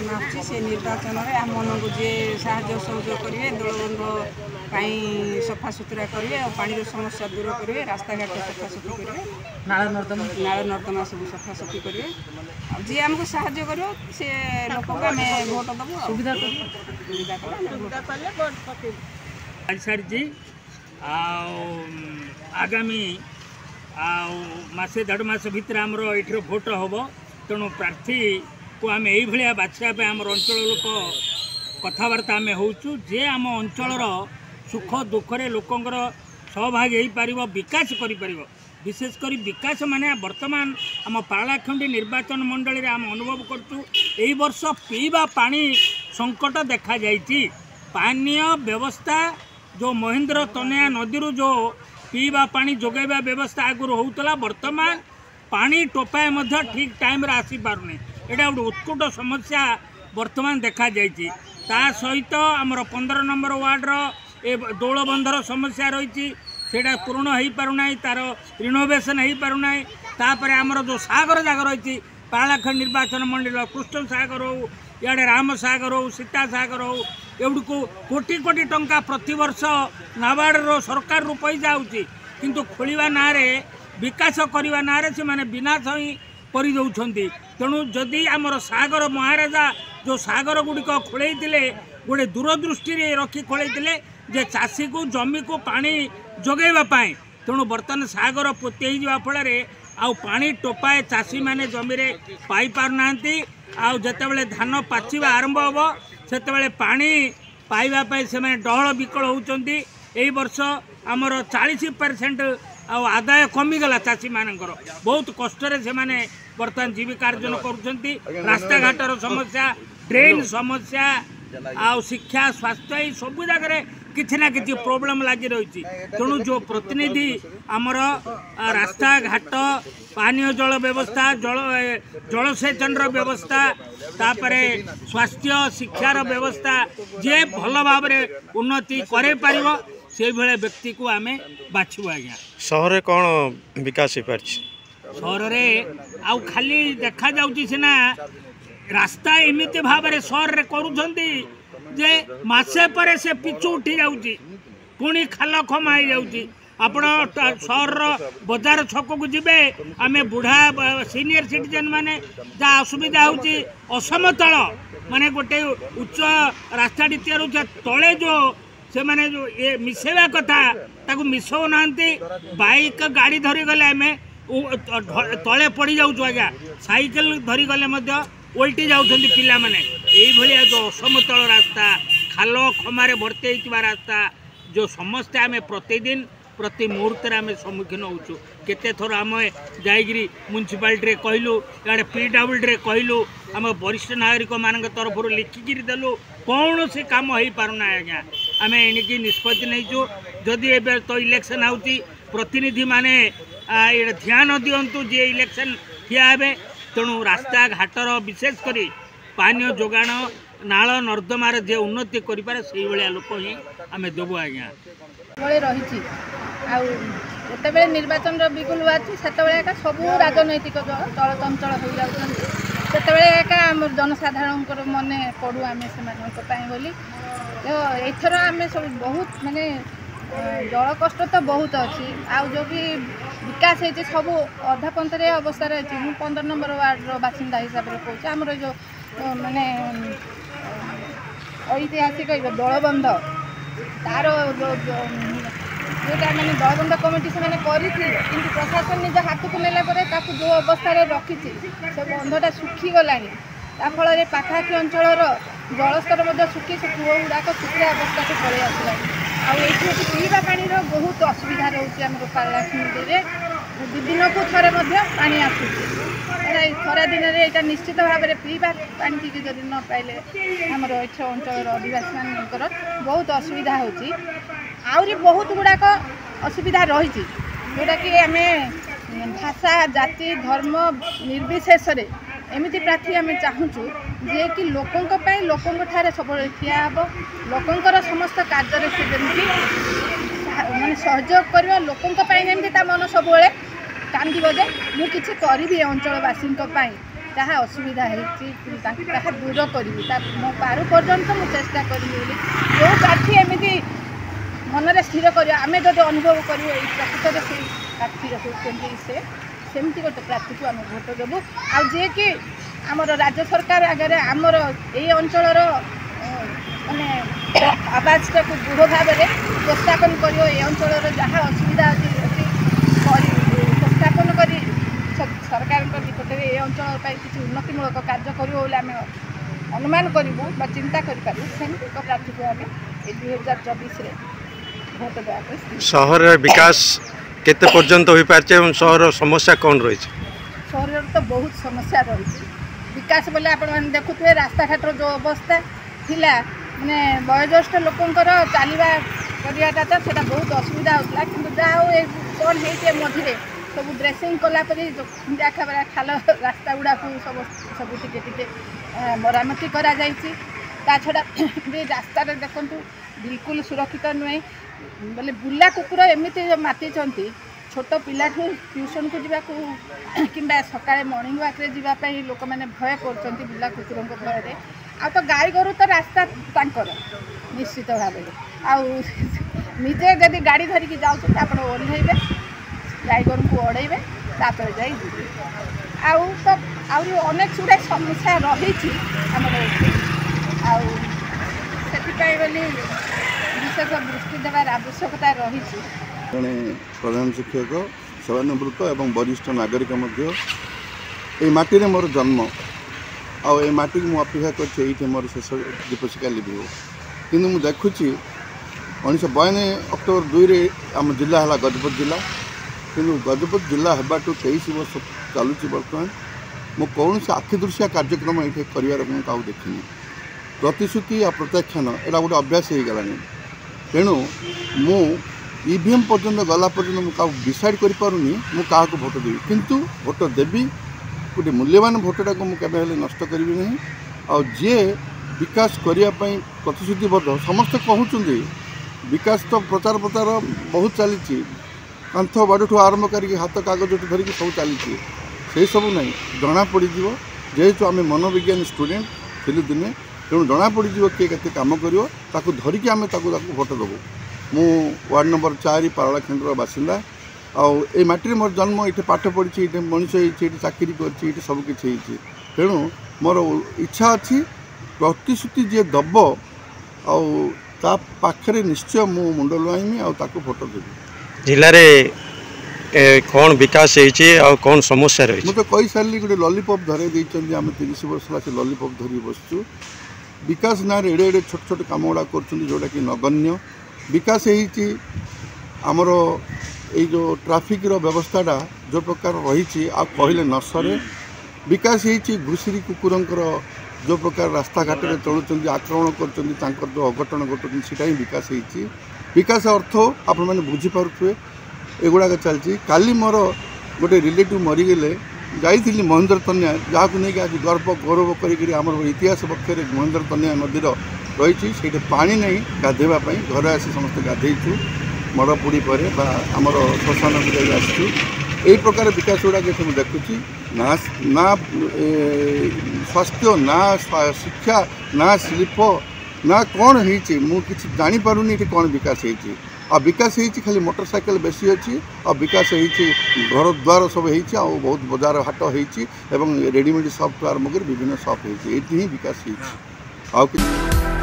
निर्वाचन आसे निर्वाचन में आम मन को जी साहय सहयोग करेंगे दलबंध सफा सुतरा करेंगे और पानी समस्या दूर करेंगे रास्ता घाट सफासफी करेंगे नाल नर्दमा सब सफासफी करेंगे जी आमको साहय कर लोक को आम भोट दबू सुविधा सारी आगामी मसे देढ़ मास भितर आमर ये भोट हम तेणु प्रार्थी को आम ये बाछापी आम अंचल लोक कथबार्ता आम होचु जे आम अंचल सुख दुखरे लोकंर सहभागी हो पार विकास कर विशेषकर विकास माने वर्तमान आम पारलाखंडी निर्वाचन मंडल में आम अनुभव करचु यही वर्ष पीवा पानी संकट देखा जाइए पानीय व्यवस्था जो महेंद्र तनया नदी जो पीवा पानी जोगेबा व्यवस्था आगुरी होता वर्तमान पानी टोपाए ठीक टाइम आसी पारनी यहाँ गोटे उत्कट समस्या वर्तमान देखा जाइए ता सहित आमर 15 नंबर वार्डर ए दौलबंधर समस्या रही सेटा पूर्ण हो पारना तार रिनोवेशन हो पारना तापर आमर जो सागर जगह रही पारलाखंड निर्वाचन मंडल कृष्ण सागर हो इे राम सागर हो सीता सागर हो एवढ को कोटी कोटी टंका प्रतिवर्ष नाबार्डर सरकार रु पैसा होची किंतु खोलिवा ना रे विकास करने ना रे से माने विनाश ही परिदौछंती तेणु जदि आमर सागर महाराजा जो सागर गुड़िक खोलते गोटे दूरदृष्टि रखी खोलते जे चाषी को जमी को पानी जोगेवाई तेणु बर्तमान सागर पोती जा फल आउ पानी टोपाए चाषी माने जमी रे पाई पारना आउ जतेबेले धान पाचिबा आरंभ हम सेतेबेले पानी पाइबापी से डहल विकल होउचंती एई वर्ष आमर 40% आदाय कमिगला चाषी मानकर बहुत कष्ट से बर्तमान जीविकार्जन करुँच रास्ता घाटर समस्या ड्रेन समस्या आ शिक्षा स्वास्थ्य सब जगह किसी ना कि प्रोब्लेम लगी रही तेणु जो प्रतिनिधि आमर रास्ता घाट पानीय जल व्यवस्था जलसेचन व्यवस्था तापर स्वास्थ्य शिक्षार व्यवस्था जे भल भाव उन्नति करे पारिबो से भले व्यक्ति को आम बाछू आज्ञा सहर कौन विकास हो पार सहर आउ खाली देखा जाउची सिना रास्ता एमती भाव सहर में करुँच जे मसे पर से पिछु उठी जाऊँगी पुणी खाल खमा हो जाऊँगी आपण सहर बजार छक को जीवे आम बुढ़ा सीनियर सिटीजन माने जहाँ असुविधा होची असमतल माने गोटे उच्च रास्ता तैयार हो तले जो से माने जो ये मिसेवा कथा ताकू मिसौ ना बाइक गाड़ी धरी गले आम तले पड़ जाऊँ आज्ञा साइकेल धरी गले ओल्टी जाऊँगी पिला माने यही जो असमतल रास्ता खाल खमारे भर्ती होता रास्ता जो समस्या आम प्रतिदिन प्रति मुहूर्त आम सम्मुखीन होचु केते थर आम जाइगिरी म्युनिसिपालिटी कहलु इे PWD कहलु आम वरिष्ठ नागरिक मान तरफ लिखिकी देलु कौन से काम हो पारना आज्ञा आम एणिकी निष्पत्ति नहींचु जदि एबे तो इलेक्शन आउची प्रतिनिधि माने ध्यान दिंतु जे इलेक्शन ठिया हे तेणु रास्ता घाटर विशेषकर पानीय जोगाण नाल नर्दमार जे उन्नति करें से भाया लोक ही आम देवु आज्ञा रही आते निर्वाचन बिगुल बाजी से सब राजनैतिक दल चलचंचल हो जाते आम जनसाधारण मन पड़ू आम से बोली एथर आम सब बहुत माने जल कष्ट तो बहुत अच्छी आउ जो भी विकास है सब अधापंतरे अवस्था अच्छी मु 15 नंबर वार्डर बासिंदा हिसाब से कहूँ आमर जो माने ऐतिहासिक दलबंध तार जोटा मैंने दलबंध कमिटी से कि प्रशासन निज हाथ को नेला जो अवस्था रखी से बंधटा सुखीगला फल पाखापाखि अंचल जलस्तर सुखी से कूह गुड़ाक सुखिया अवस्था को पलि आसला आईटी पीवा पानी बहुत असुविधा रोचे आम पारलाखंडी में दिन को थे पानी आसूँ खरा दिन में यहाँ निश्चित भाव में पीवा पानी टी जब न पाइले आमर एठ अंचल आदिवासी मानकर बहुत असुविधा होरी बहुत गुड़ाक असुविधा रही जोटा कि आम भाषा जाति धर्म निर्विशेष एमती प्रार्थी आम चाहूँ जे कि लोकों ठारे सब ठिया हम लोकंर समस्त कार्य से जमी माने सहयोग कर लोकों जमी मन सब कांदी जे मुझे करी अंचलवासी जहाँ असुविधा है दूर करी मो पारु पर्यंत मुझे चेष्टा करी जो प्रार्थी एमती मन स्थिर कर आम जो अनुभव कर प्रकृत से प्रार्थी रखुच्च से सेमती गोटे प्रार्थी को आम भोट देवु आए कि आमर राज्य सरकार आगे आमर ये अंचल माने आवाज़टा को दृढ़ भाव में उपस्थापन कर अंचल जहाँ असुविधा अच्छी उपस्थापन कर सरकार निकट में ये अंचल किसी उन्नतिमूलक कार्य करें अनुमान करूँ चिंता करूँ सेमती एक प्रार्थी को आम 2024 भोट देवा सहर विकास केते पर्यंत हो पारे और सहर समस्या कौन रही सहर तो बहुत समस्या रही विकास बोले आप देखुए रास्ता घाटर जो अवस्था थिला माने वयोज्येष्ठ लोकंकर चलवा करवाटा तो सेटा बहुत असुविधा होता कि जहाँ हो कौन है मझे सब ड्रेसिंग कलापर खाखा खाल रास्ता गुड़ा को सब टे मरामती करा छड़ा भी रास्ता देखु बिल्कुल सुरक्षित नुहे बोले बुला कुकुर एमती माति छोट पिला ट्यूशन को जावाक कि सकाଳେ मॉर्निंग वॉक रे जावाई लोक मैंने भय कर बुला कुकुर भय आ तो गाई गोरु तो रास्ता तांकर निश्चित भाव निजे जदि गाड़ी धरिकी जाऊँ आप ओह्लैबे गाई गोरु को अड़ेबे तापर जाई आउ तो अनेक गुड़ा समस्या रही आमर आपाई बोली विशेष दृष्टि देवार आवश्यकता रही जड़े प्रधान शिक्षक सेवानिवृत्त एवं वरिष्ठ नागरिक मटी में मोर जन्म आई मटी को अपेक्षा कर मोर शेष दीपशिखा लिभि कि मुझे देखुची 1992 अक्टोबर 2 आम जिला है गजपत जिला कि गजपत जिला होगा 23 वर्ष चलुची बर्तमान मो कौन से आखिदृशिया कार्यक्रम ये कर देखनी प्रतिश्रुति आ प्रत्याख्यान एटा गोटे अभ्यास हो गला तेणु मु ईवीएम पर्यंत गला पर्यंत मुझे डिसाइड करूनी मुझे भोट देवी किंतु भोट देवी गोटे मूल्यवान भोटा को मुझे नष्ट करी नहीं और जी विकास करने प्रतिश्रुतिबद्ध समस्ते कहते विकास तो प्रचार प्रचार बहुत चली कांथ बाड़ू आरंभ करके हाथ कागज धरिकी सब चली से सब ना जना पड़ जेहेतु आम मनोविज्ञान स्टूडेंट थी दिने तेणु जना पड़ किए के कम कर धरिकी आम भोट देवु मु वार्ड नंबर 4 पारलाखेंडर बासिंदा आई मटी मोर जन्म ये पाठ पढ़ी ये मनीष ये चाकरी कर सबकि तेणु मोर इच्छा अच्छी प्रतिश्रुति जी दब आखिर निश्चय मु मुंड लुआईमी आको भोट देवी जिले रे कौन विकास है कौन समस्या रही मुझे कही सारे गोटे लॉलीपॉप धरे देते आम 30 वर्ष है लॉलीपॉप धरी बसचु विकास ना एड़े एड़े छोट छोट कम गुड़ा कर जोटा कि नगण्य विकास आमर ये जो ट्राफिक व्यवस्थाटा जो प्रकार रही कहले न सरे विकास घुषुरी कुकुरंकर जो प्रकार रास्ता घाट में चलुँच आक्रमण कर जो अघटन घटुन से विकास विकास अर्थ आपण मैंने बुझीपे एगुड़ाक चलती काली मोर गोटे रिलेटिव मरीगले जाइली महेंद्र तनिया जहाँ को लेकिन आज गर्व गौरव कर इतिहास पक्ष महेंद्र तनिया नदीर रही से पानी नहीं गाधेवाई घर आसी समस्त गाधेचु मड़पुड़ी पर आमर श्मशान आसचु यही प्रकार विकास गुड़ाक सब देखुची ना ना स्वास्थ्य ना शिक्षा ना शिल्प ना कौन हो मुझे जापारूनी ये कौन विकास हो विकास हो खाली मोटरसाइकेल बेसी अच्छी और विकास हो घर द्वार सब हो बहुत बजार हाट हो रेडीमेड सॉप आरम्भ कर विभिन्न सॉप हो विकास हो।